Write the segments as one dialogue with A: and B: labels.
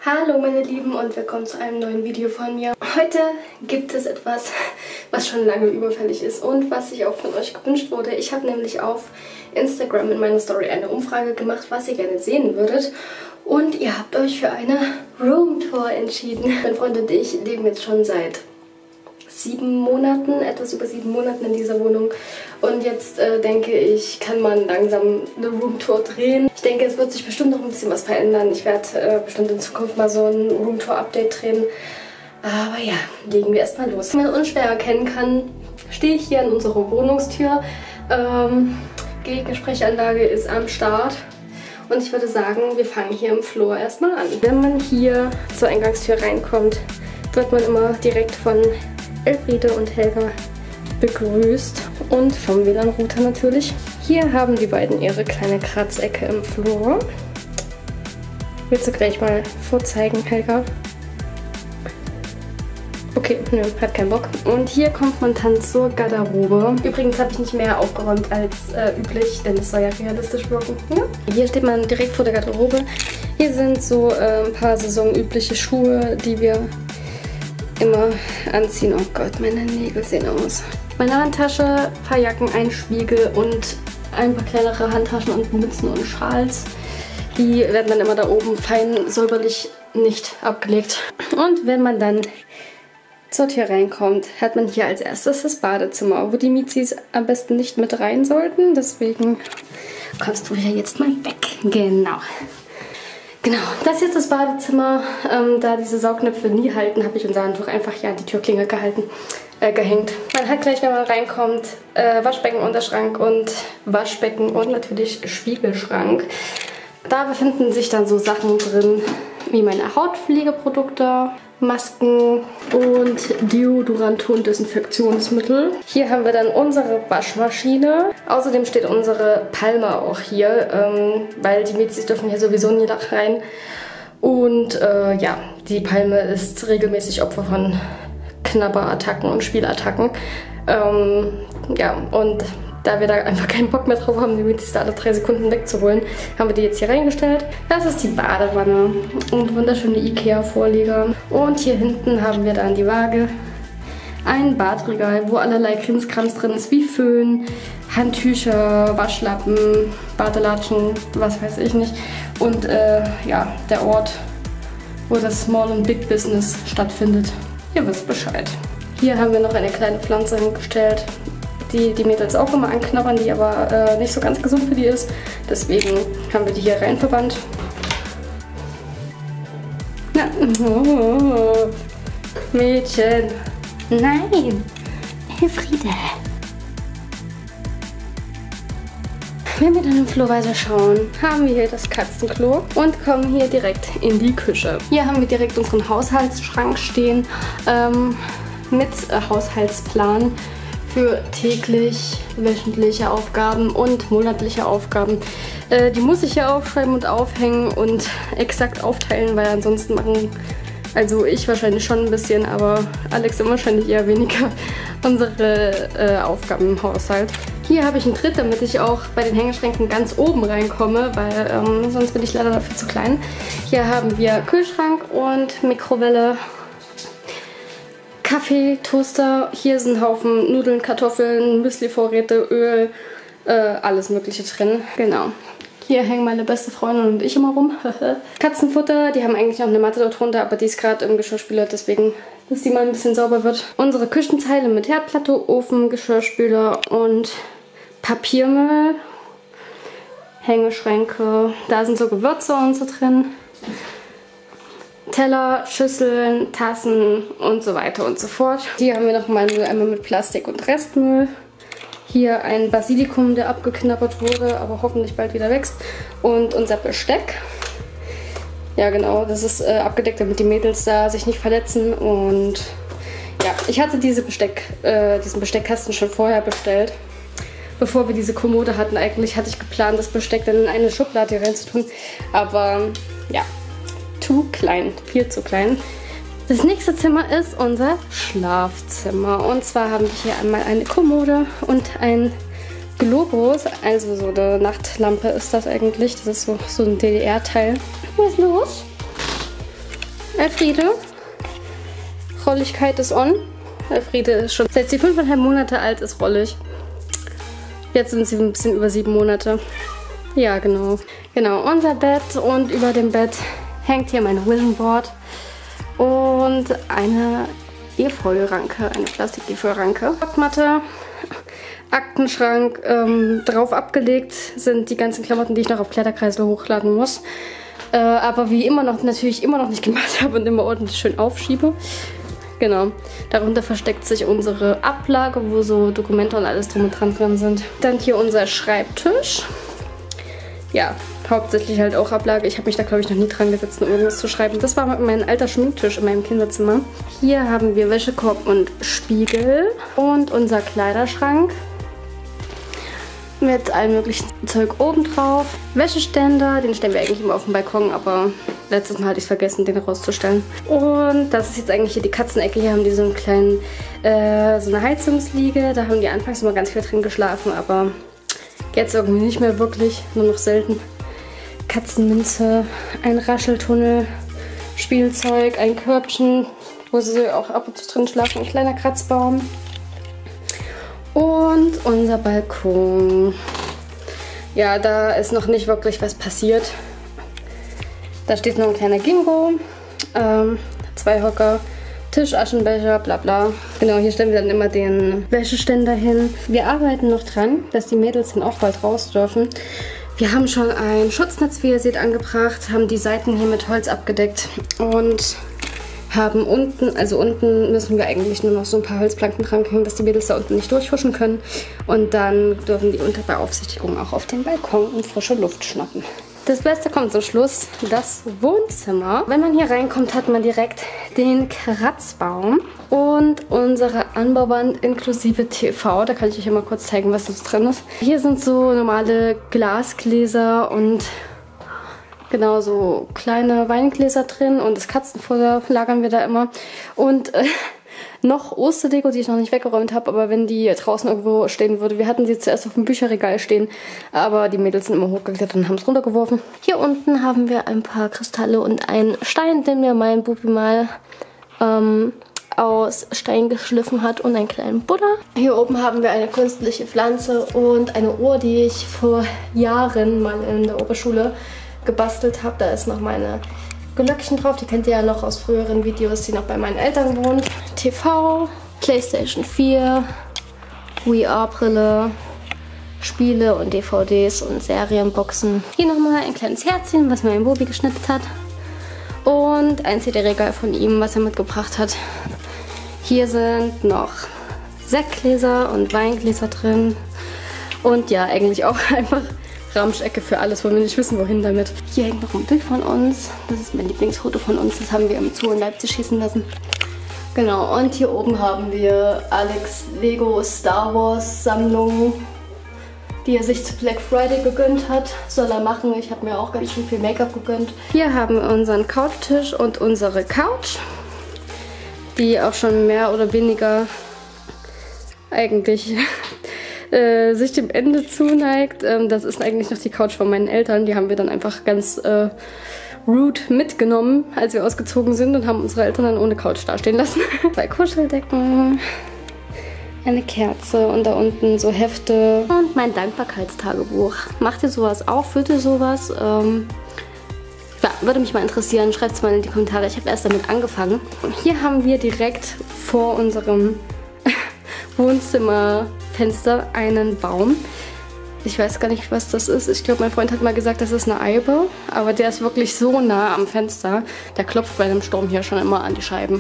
A: Hallo meine Lieben und willkommen zu einem neuen Video von mir. Heute gibt es etwas, was schon lange überfällig ist und was sich auch von euch gewünscht wurde. Ich habe nämlich auf Instagram in meiner Story eine Umfrage gemacht, was ihr gerne sehen würdet. Und ihr habt euch für eine Roomtour entschieden. Mein Freund und ich leben jetzt schon seit 7 Monaten, etwas über 7 Monaten in dieser Wohnung. Und jetzt denke ich, kann man langsam eine Roomtour drehen. Ich denke, es wird sich bestimmt noch ein bisschen was verändern. Ich werde bestimmt in Zukunft mal so ein Roomtour-Update drehen. Aber ja, legen wir erstmal los. Wie man unschwer erkennen kann, stehe ich hier an unserer Wohnungstür. Gegensprechanlage ist am Start. Und ich würde sagen, wir fangen hier im Flur erstmal an. Wenn man hier zur Eingangstür reinkommt, wird man immer direkt von Elfriede und Helga begrüßt und vom WLAN-Router natürlich. Hier haben die beiden ihre kleine Kratzecke im Flur. Willst du gleich mal vorzeigen, Helga? Okay, nö, hat keinen Bock. Und hier kommt man dann zur Garderobe. Übrigens habe ich nicht mehr aufgeräumt als üblich, denn es soll ja realistisch wirken. Ja? Hier steht man direkt vor der Garderobe. Hier sind so ein paar saisonübliche Schuhe, die wir immer anziehen. Oh Gott, meine Nägel sehen aus. Meine Handtasche, ein paar Jacken, ein Spiegel und ein paar kleinere Handtaschen und Mützen und Schals. Die werden dann immer da oben fein säuberlich nicht abgelegt. Und wenn man dann zur Tür reinkommt, hat man hier als erstes das Badezimmer, wo die Mizis am besten nicht mit rein sollten. Deswegen kommst du hier jetzt mal weg. Genau. Genau, das ist jetzt das Badezimmer. Da diese Saugnäpfe nie halten, habe ich unser Handtuch einfach hier an die Türklinge gehängt. Man hat gleich, wenn man reinkommt, Waschbeckenunterschrank und Waschbecken und natürlich Spiegelschrank. Da befinden sich dann so Sachen drin, wie meine Hautpflegeprodukte, Masken und Deodorant und Desinfektionsmittel. Hier haben wir dann unsere Waschmaschine. Außerdem steht unsere Palme auch hier, weil die Mädchen dürfen hier sowieso nie rein. Und ja, die Palme ist regelmäßig Opfer von Knabberattacken und Spielattacken. Ja, und da wir da einfach keinen Bock mehr drauf haben, die Mädchen da alle 3 Sekunden wegzuholen, haben wir die jetzt hier reingestellt. Das ist die Badewanne und wunderschöne Ikea-Vorleger. Und hier hinten haben wir dann die Waage, ein Badregal, wo allerlei Krimskrams drin ist, wie Föhn, Handtücher, Waschlappen, Badelatschen, was weiß ich nicht. Und ja, der Ort, wo das Small und Big Business stattfindet. Ihr wisst Bescheid. Hier haben wir noch eine kleine Pflanze hingestellt, die Mädels auch immer anknabbern, die aber nicht so ganz gesund für die ist. Deswegen haben wir die hier rein verbannt. Na, oh, Mädchen. Nein, Elfriede. Wenn wir dann im Flur weiter schauen, haben wir hier das Katzenklo und kommen hier direkt in die Küche. Hier haben wir direkt unseren Haushaltsschrank stehen mit Haushaltsplan für täglich, wöchentliche Aufgaben und monatliche Aufgaben. Die muss ich hier aufschreiben und aufhängen und exakt aufteilen, weil ansonsten machen, also ich wahrscheinlich schon ein bisschen, aber Alex dann wahrscheinlich eher weniger, unsere Aufgaben im Haushalt. Hier habe ich einen Tritt, damit ich auch bei den Hängeschränken ganz oben reinkomme, weil sonst bin ich leider dafür zu klein. Hier haben wir Kühlschrank und Mikrowelle, Kaffee, Toaster. Hier sind ein Haufen Nudeln, Kartoffeln, Müsli-Vorräte, Öl, alles mögliche drin. Genau. Hier hängen meine beste Freundin und ich immer rum. Katzenfutter, die haben eigentlich noch eine Matte dort drunter, aber die ist gerade im Geschirrspüler, deswegen, dass die mal ein bisschen sauber wird. Unsere Küchenzeile mit Herdplatte, Ofen, Geschirrspüler und Papiermüll. Hängeschränke, da sind so Gewürze und so drin. Teller, Schüsseln, Tassen und so weiter und so fort. Hier haben wir noch mal einmal mit Plastik und Restmüll. Hier ein Basilikum, der abgeknabbert wurde, aber hoffentlich bald wieder wächst. Und unser Besteck. Ja genau, das ist abgedeckt, damit die Mädels da sich nicht verletzen. Und ja, ich hatte diesen Besteckkasten schon vorher bestellt. Bevor wir diese Kommode hatten, eigentlich hatte ich geplant, das Besteck dann in eine Schublade hier reinzutun. Aber ja, zu klein, viel zu klein. Das nächste Zimmer ist unser Schlafzimmer. Und zwar haben wir hier einmal eine Kommode und ein Globus, also so eine Nachtlampe ist das eigentlich. Das ist so ein DDR-Teil. Was ist los? Elfriede. Rolligkeit ist on. Elfriede ist schon, seit sie 5,5 Monate alt ist, rollig. Jetzt sind sie ein bisschen über 7 Monate. Ja, genau. Genau, unser Bett, und über dem Bett hängt hier mein Vision Board und eine Efeuranke, eine Plastik-Efeuranke. Packmatte, Aktenschrank, drauf abgelegt sind die ganzen Klamotten, die ich noch auf Kletterkreisel hochladen muss. Aber wie immer noch, natürlich immer noch nicht gemacht habe und immer ordentlich schön aufschiebe. Genau, darunter versteckt sich unsere Ablage, wo so Dokumente und alles drum und dran sind. Dann hier unser Schreibtisch. Ja, hauptsächlich halt auch Ablage. Ich habe mich da, glaube ich, noch nie dran gesetzt, um irgendwas zu schreiben. Das war mein alter Schminktisch in meinem Kinderzimmer. Hier haben wir Wäschekorb und Spiegel und unser Kleiderschrank mit allem möglichen Zeug oben drauf. Wäscheständer, den stellen wir eigentlich immer auf dem Balkon, aber letztes Mal hatte ich es vergessen, den rauszustellen. Und das ist jetzt eigentlich hier die Katzenecke. Hier haben die so einen kleinen, so eine Heizungsliege. Da haben die anfangs immer ganz viel drin geschlafen, aber jetzt irgendwie nicht mehr wirklich, nur noch selten. Katzenminze, ein Rascheltunnel, Spielzeug, ein Körbchen, wo sie auch ab und zu drin schlafen, ein kleiner Kratzbaum. Und unser Balkon. Ja, da ist noch nicht wirklich was passiert. Da steht noch ein kleiner Gingo, 2 Hocker, Tisch, Aschenbecher, bla bla. Genau, hier stellen wir dann immer den Wäscheständer hin. Wir arbeiten noch dran, dass die Mädels dann auch bald raus dürfen. Wir haben schon ein Schutznetz, wie ihr seht, angebracht, haben die Seiten hier mit Holz abgedeckt und haben unten, also unten müssen wir eigentlich nur noch so ein paar Holzplanken dranhängen, dass die Mädels da unten nicht durchhuschen können. Und dann dürfen die unter Beaufsichtigung auch auf den Balkon und frische Luft schnappen. Das Beste kommt zum Schluss, das Wohnzimmer. Wenn man hier reinkommt, hat man direkt den Kratzbaum und unsere Anbauwand inklusive TV. Da kann ich euch ja mal kurz zeigen, was das drin ist. Hier sind so normale Glasgläser und genau so kleine Weingläser drin und das Katzenfutter lagern wir da immer. Und noch Osterdeko, die ich noch nicht weggeräumt habe, aber wenn die draußen irgendwo stehen würde. Wir hatten sie zuerst auf dem Bücherregal stehen, aber die Mädels sind immer hochgeklettert und haben es runtergeworfen. Hier unten haben wir ein paar Kristalle und einen Stein, den mir mein Bubi mal aus Stein geschliffen hat, und einen kleinen Buddha. Hier oben haben wir eine künstliche Pflanze und eine Uhr, die ich vor Jahren mal in der Oberschule gebastelt habe. Da ist noch meine Glöckchen drauf, die kennt ihr ja noch aus früheren Videos, die noch bei meinen Eltern wohnt. TV, PlayStation 4, VR-Brille, Spiele und DVDs und Serienboxen. Hier nochmal ein kleines Herzchen, was mein Bubi geschnitzt hat. Und ein CD-Regal von ihm, was er mitgebracht hat. Hier sind noch Sektgläser und Weingläser drin. Und ja, eigentlich auch einfach Ramschecke für alles, wo wir nicht wissen, wohin damit. Hier hängt noch ein Bild von uns. Das ist mein Lieblingsfoto von uns. Das haben wir im Zoo in Leipzig schießen lassen. Genau, und hier oben haben wir Alex Lego Star Wars Sammlung, die er sich zu Black Friday gegönnt hat. Soll er machen. Ich habe mir auch ganz schön viel Make-up gegönnt. Hier haben wir unseren Couchtisch und unsere Couch, die auch schon mehr oder weniger eigentlich sich dem Ende zuneigt. Das ist eigentlich noch die Couch von meinen Eltern. Die haben wir dann einfach ganz rude mitgenommen, als wir ausgezogen sind, und haben unsere Eltern dann ohne Couch dastehen lassen. 2 Kuscheldecken, eine Kerze und da unten so Hefte und mein Dankbarkeitstagebuch. Macht ihr sowas auch? Fühlt ihr sowas? Ja, würde mich mal interessieren. Schreibt es mal in die Kommentare. Ich habe erst damit angefangen. Und hier haben wir direkt vor unserem Wohnzimmerfenster einen Baum. Ich weiß gar nicht, was das ist. Ich glaube, mein Freund hat mal gesagt, das ist eine Eibe. Aber der ist wirklich so nah am Fenster. Der klopft bei einem Sturm hier schon immer an die Scheiben.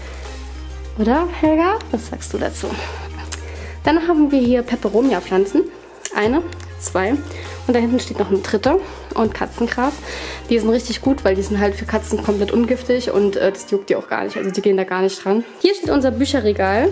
A: Oder, Helga? Was sagst du dazu? Dann haben wir hier Peperonia-Pflanzen. 1, 2. Und da hinten steht noch eine 3. Und Katzengras. Die sind richtig gut, weil die sind halt für Katzen komplett ungiftig. Und das juckt die auch gar nicht. Also die gehen da gar nicht dran. Hier steht unser Bücherregal.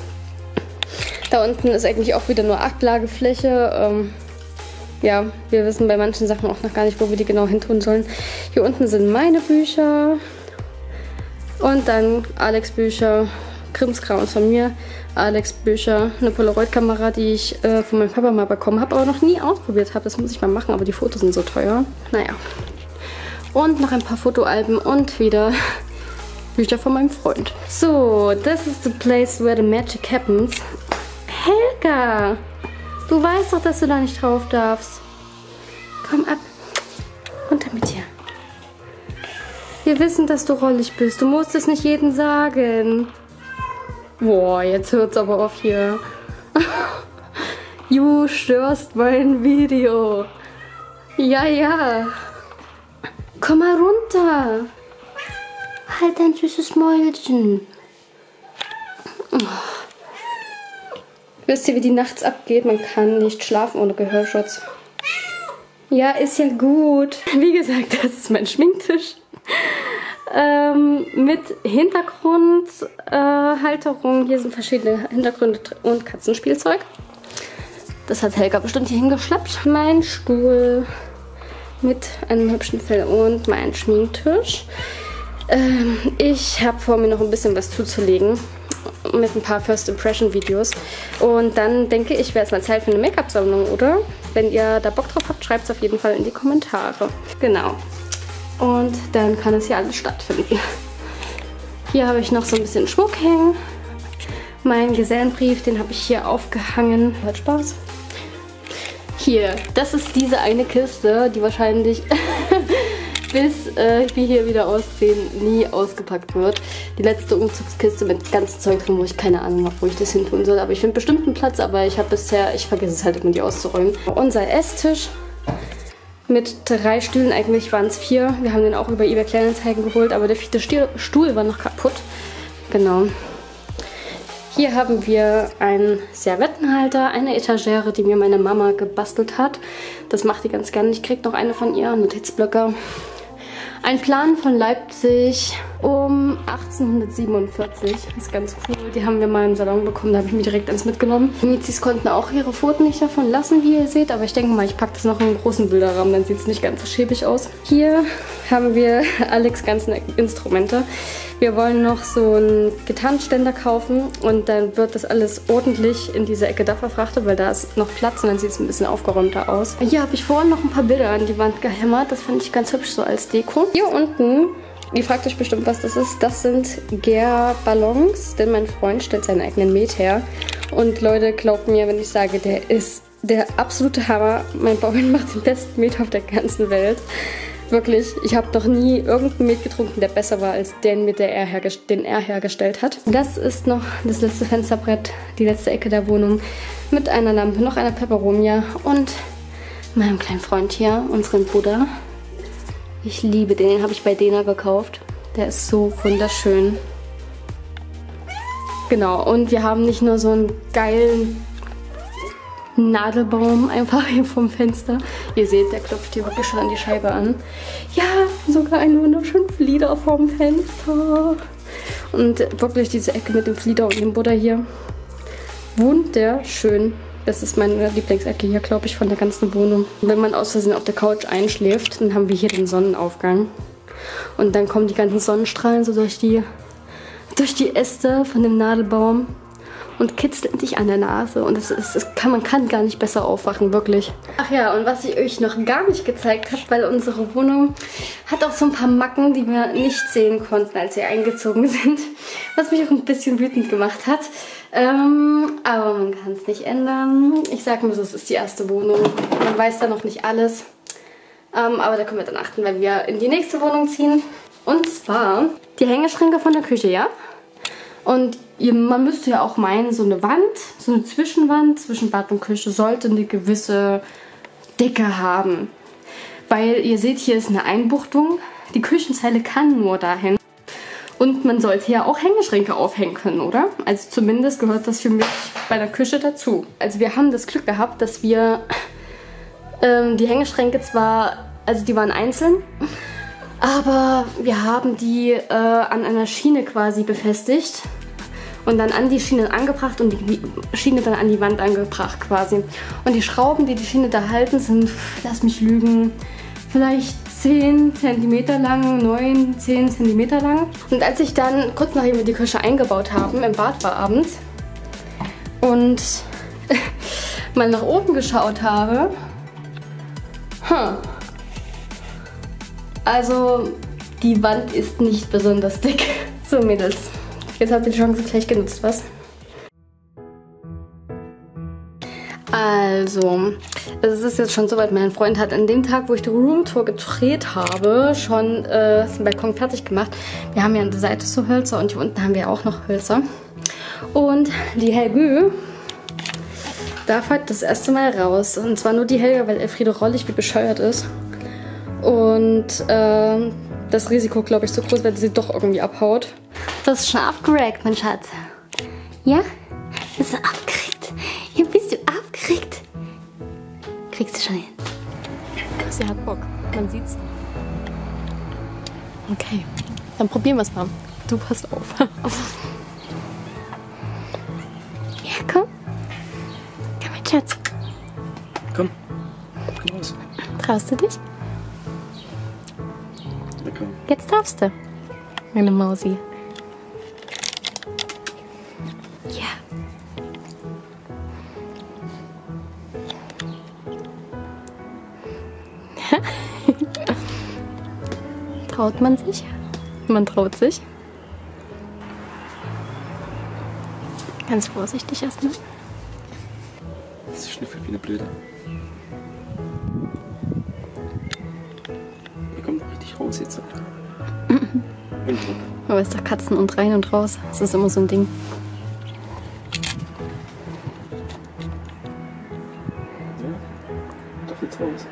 A: Da unten ist eigentlich auch wieder nur Ablagefläche. Ja, wir wissen bei manchen Sachen auch noch gar nicht, wo wir die genau hin tun sollen. Hier unten sind meine Bücher. Und dann Alex Bücher, Krimskrams von mir, Alex Bücher, eine Polaroid-Kamera, die ich von meinem Papa mal bekommen habe, aber noch nie ausprobiert habe. Das muss ich mal machen, aber die Fotos sind so teuer. Naja. Und noch ein paar Fotoalben und wieder Bücher von meinem Freund. So, this is the place where the magic happens. Helga! Du weißt doch, dass du da nicht drauf darfst. Komm ab. Runter mit dir. Wir wissen, dass du rollig bist. Du musst es nicht jedem sagen. Boah, jetzt hört's aber auf hier. Du störst mein Video. Ja, ja. Komm mal runter. Halt dein süßes Mäulchen. Oh. Wisst ihr, wie die nachts abgeht? Man kann nicht schlafen ohne Gehörschutz. Ja, ist ja gut. Wie gesagt, das ist mein Schminktisch. Mit Hintergrundhalterung. Hier sind verschiedene Hintergründe und Katzenspielzeug. Das hat Helga bestimmt hier hingeschleppt. Mein Stuhl mit einem hübschen Fell und mein Schminktisch. Ich habe vor, mir noch ein bisschen was zuzulegen. Mit ein paar First Impression Videos. Und dann denke ich, wäre es mal Zeit für eine Make-up-Sammlung, oder? Wenn ihr da Bock drauf habt, schreibt es auf jeden Fall in die Kommentare. Genau. Und dann kann es hier alles stattfinden. Hier habe ich noch so ein bisschen Schmuck hängen. Mein Gesellenbrief, den habe ich hier aufgehangen. Hat Spaß. Hier, das ist diese eine Kiste, die wahrscheinlich bis wir hier wieder ausziehen, nie ausgepackt wird. Die letzte Umzugskiste mit ganzem Zeug drin, wo ich keine Ahnung habe, wo ich das hin tun soll. Aber ich finde bestimmt einen Platz, aber ich vergesse es halt immer, die auszuräumen. Unser Esstisch mit 3 Stühlen, eigentlich waren es 4. Wir haben den auch über eBay Kleinanzeigen geholt, aber der 4. Stuhl war noch kaputt. Genau. Hier haben wir einen Servettenhalter, eine Etagere, die mir meine Mama gebastelt hat. Das macht die ganz gerne. Ich kriege noch eine von ihr, Notizblöcke. Ein Plan von Leipzig um 1847. Das ist ganz cool. Die haben wir mal im Salon bekommen, da habe ich mir direkt eins mitgenommen. Die Mizis konnten auch ihre Pfoten nicht davon lassen, wie ihr seht. Aber ich denke mal, ich packe das noch in einen großen Bilderrahmen, dann sieht es nicht ganz so schäbig aus. Hier haben wir Alex' ganzen Instrumente. Wir wollen noch so einen Gitarrenständer kaufen und dann wird das alles ordentlich in diese Ecke da verfrachtet, weil da ist noch Platz und dann sieht es ein bisschen aufgeräumter aus. Hier habe ich vorhin noch ein paar Bilder an die Wand gehämmert. Das fand ich ganz hübsch so als Deko. Hier unten, ihr fragt euch bestimmt, was das ist. Das sind Gär-Ballons, denn mein Freund stellt seinen eigenen Met her. Und Leute, glaubt mir, wenn ich sage, der ist der absolute Hammer. Mein Freund macht den besten Met auf der ganzen Welt. Wirklich, ich habe noch nie irgendeinen Met getrunken, der besser war als den Met, den er hergestellt hat. Das ist noch das letzte Fensterbrett, die letzte Ecke der Wohnung mit einer Lampe, noch einer Peperomia und meinem kleinen Freund hier, unseren Buddha. Ich liebe den habe ich bei Dena gekauft. Der ist so wunderschön. Genau, und wir haben nicht nur so einen geilen Nadelbaum einfach hier vom Fenster. Ihr seht, der klopft hier wirklich schon an die Scheibe an. Ja, sogar ein wunderschönen Flieder vom Fenster. Und wirklich diese Ecke mit dem Flieder und dem Buddha hier. Wunderschön. Das ist meine Lieblingsecke hier, glaube ich, von der ganzen Wohnung. Wenn man aus Versehen auf der Couch einschläft, dann haben wir hier den Sonnenaufgang. Und dann kommen die ganzen Sonnenstrahlen so durch die Äste von dem Nadelbaum. Und kitzelt dich an der Nase. Und man kann gar nicht besser aufwachen, wirklich. Ach ja, und was ich euch noch gar nicht gezeigt habe, weil unsere Wohnung hat auch so ein paar Macken, die wir nicht sehen konnten, als wir eingezogen sind. Was mich auch ein bisschen wütend gemacht hat. Aber man kann es nicht ändern. Ich sag mal so, es ist die erste Wohnung. Man weiß da noch nicht alles. Aber da können wir dann achten, wenn wir in die nächste Wohnung ziehen. Und zwar die Hängeschränke von der Küche, ja? Und man müsste ja auch meinen, so eine Wand, so eine Zwischenwand zwischen Bad und Küche sollte eine gewisse Dicke haben. Weil ihr seht, hier ist eine Einbuchtung. Die Küchenzeile kann nur dahin. Und man sollte ja auch Hängeschränke aufhängen können, oder? Also zumindest gehört das für mich bei der Küche dazu. Also wir haben das Glück gehabt, dass wir die Hängeschränke zwar, also die waren einzeln, aber wir haben die an einer Schiene quasi befestigt und dann an die Schiene angebracht und die Schiene dann an die Wand angebracht quasi. Und die Schrauben, die die Schiene da halten, sind, lass mich lügen, vielleicht 10 cm lang, 9, 10 cm lang. Und als ich dann, kurz nachdem wir die Küche eingebaut haben, im Bad war abends und mal nach oben geschaut habe, also die Wand ist nicht besonders dick. So, Mädels. Jetzt habt ihr die Chance gleich genutzt, was? Also, es ist jetzt schon soweit. Mein Freund hat an dem Tag, wo ich die Roomtour gedreht habe, schon den Balkon fertig gemacht. Wir haben ja an der Seite so Hölzer und hier unten haben wir auch noch Hölzer. Und die Helge darf heute das erste Mal raus. Und zwar nur die Helga, weil Elfriede rollig wie bescheuert ist. Und das Risiko, glaube ich, so groß, weil sie doch irgendwie abhaut. Das ist schon abgeregt, mein Schatz. Ja? Bist du abgeregt? Ja, bist du abgeregt? Kriegst du schon hin. Sie hat Bock. Man sieht's. Okay. Dann probieren wir es mal. Du passt auf. Ja, komm. Komm, mein Schatz.
B: Komm. Komm raus.
A: Traust du dich?
B: Ja, komm.
A: Jetzt darfst du. Meine Mausi. Ja. Traut man sich? Man traut sich. Ganz vorsichtig erstmal.
B: Das schnüffelt wie eine Blöde. Wir kommen doch richtig raus jetzt.
A: Aber es ist doch Katzen und rein und raus. Das ist immer so ein Ding.
B: Ja, doch jetzt raus.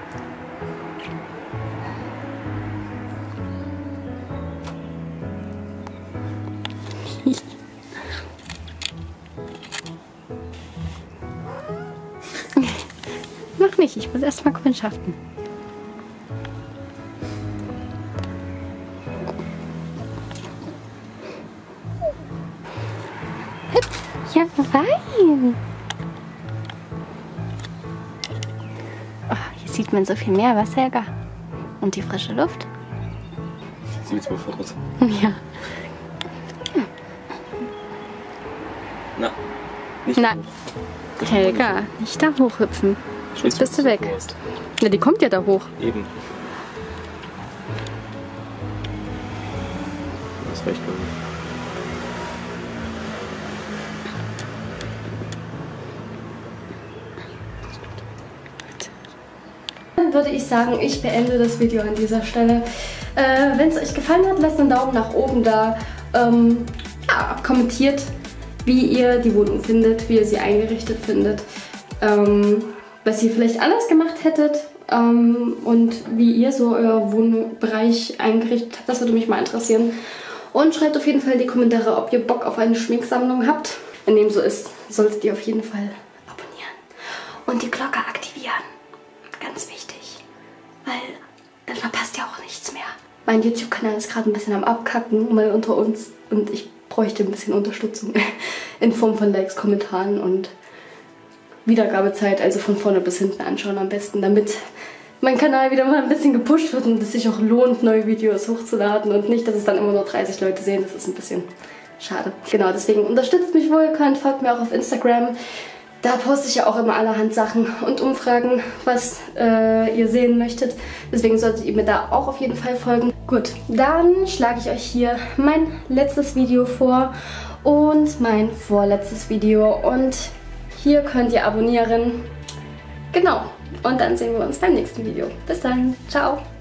A: Noch nicht, ich muss erst mal kundschaften. Ja, fein. Oh, hier sieht man so viel mehr, was, Helga? Und die frische Luft.
B: Sie jetzt mal voraus.
A: Ja.
B: Na, nicht
A: Nein.
B: hoch.
A: Helga, nicht da hochhüpfen. Sonst bist du weg. Ja, die kommt ja da hoch.
B: Eben. Das reicht, glaube ich.
A: Dann würde ich sagen, ich beende das Video an dieser Stelle. Wenn es euch gefallen hat, lasst einen Daumen nach oben da. Ja, kommentiert, wie ihr die Wohnung findet, wie ihr sie eingerichtet findet. Was ihr vielleicht anders gemacht hättet und wie ihr so euer Wohnbereich eingerichtet habt. Das würde mich mal interessieren. Und schreibt auf jeden Fall in die Kommentare, ob ihr Bock auf eine Schminksammlung habt. Wenn dem so ist, solltet ihr auf jeden Fall abonnieren. Und die Glocke aktivieren. Ganz wichtig. Weil dann verpasst ihr auch nichts mehr. Mein YouTube-Kanal ist gerade ein bisschen am Abkacken, mal unter uns. Und ich bräuchte ein bisschen Unterstützung in Form von Likes, Kommentaren und Wiedergabezeit. Also von vorne bis hinten anschauen am besten, damit mein Kanal wieder mal ein bisschen gepusht wird und es sich auch lohnt, neue Videos hochzuladen. Und nicht, dass es dann immer nur 30 Leute sehen. Das ist ein bisschen schade. Genau, deswegen unterstützt mich, wo ihr könnt. Folgt mir auch auf Instagram. Da poste ich ja auch immer allerhand Sachen und Umfragen, was ihr sehen möchtet. Deswegen solltet ihr mir da auch auf jeden Fall folgen. Gut, dann schlage ich euch hier mein letztes Video vor und mein vorletztes Video. Und hier könnt ihr abonnieren. Genau, und dann sehen wir uns beim nächsten Video. Bis dann, ciao!